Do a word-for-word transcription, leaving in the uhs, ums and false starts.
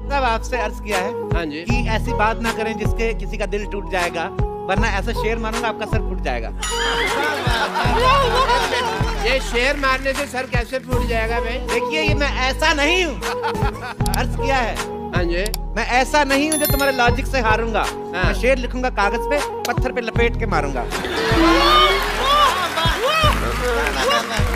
सब आपसे अर्ज किया है हाँ जी कि ऐसी बात ना करें जिसके किसी का दिल टूट जाएगा, वरना ऐसा शेर मारूंगा आपका सर फूट जाएगा। ये शेर मारने से सर कैसे फूट जाएगा भाई? देखिए ये मैं ऐसा नहीं हूँ, अर्ज किया है। हाँ जी मैं ऐसा नहीं हूँ जो तुम्हारे लॉजिक से हारूंगा। हाँ। मैं शेर लिखूंगा कागज पे, पत्थर पे लपेट के मारूंगा।